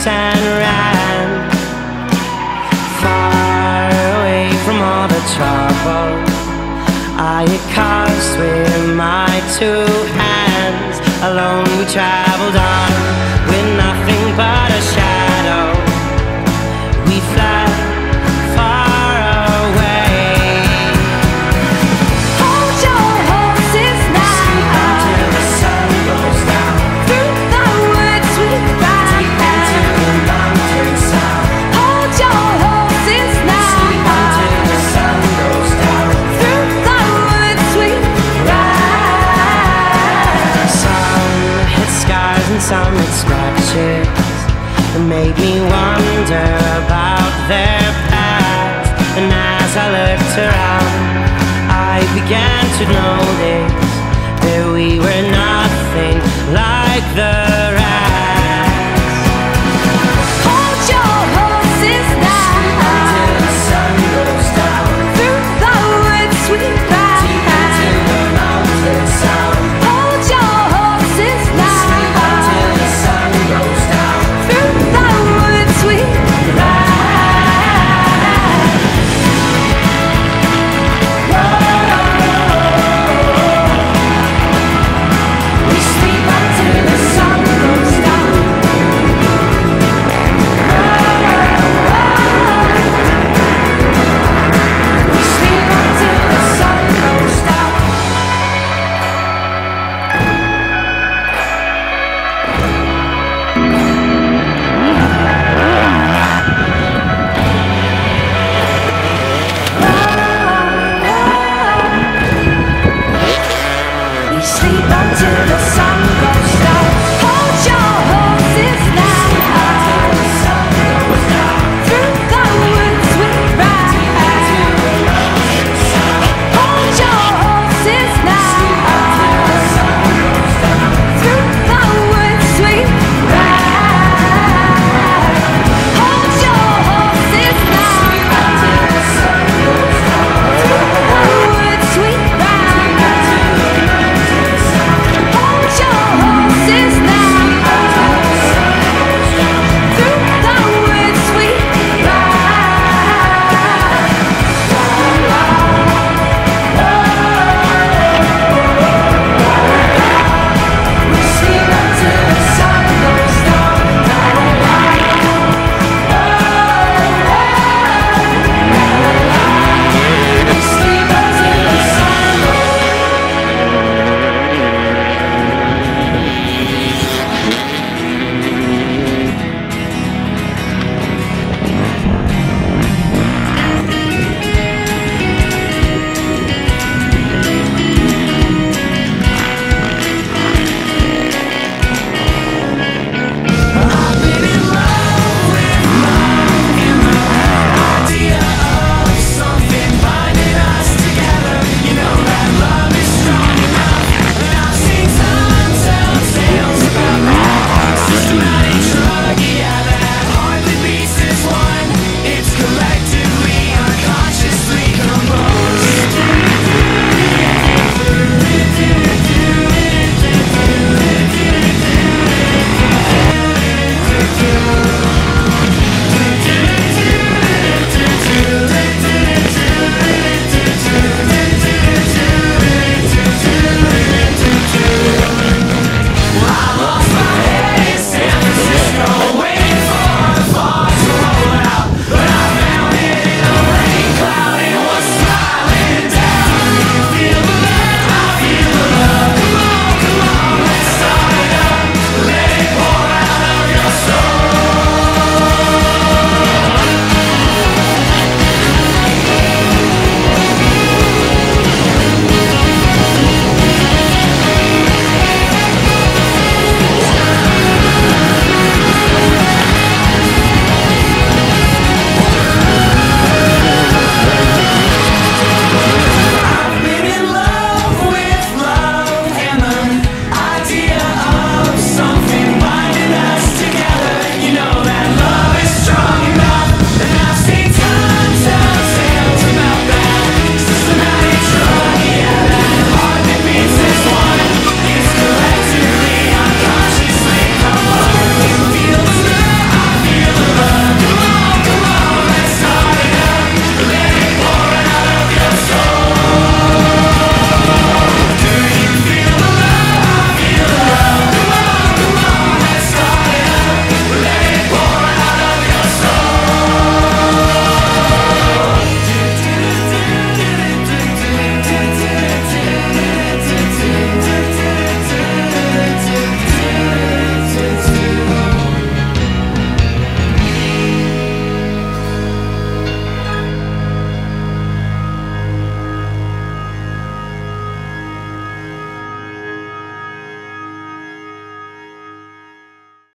house and ran far away from all the trouble I had caused with my two hands. Alone we traveled on with nothing but a shadow. We fled far away. Hold your horses now. Sleep until the sun goes down. Through the woods we ride. Deep into the mountain sound. Hold your horses now. Sleep until the sun goes down. Through the woods we ride. Some hit scars and some hit scratches. It made me wonder about their past. And as I looked around, I began to notice that we were nothing like the rest. Hold your horses now. Until the sun goes down. Through the woods we ride. Deep into the mountain sound. Hold your horses now. Sleep until the sun goes down. Through the woods we ride. We sleep until the sun goes down. We sleep until the sun goes down. We sleep until the sun goes down. Hold your horses now. Through the woods we ride. Hold your horses now. Through the woods we ride. Hold your horses now. Through the woods we ride. Hold your horses now. Through the woods we ride. We sleep until the sun goes down. We sleep until the sun goes down. I've been in love with love and the idea of something binding us together. You know that love is strong enough, and I've seen untold tales about that systematic drug, yeah, that hardly beats as one. It's collectively, unconsciously composed.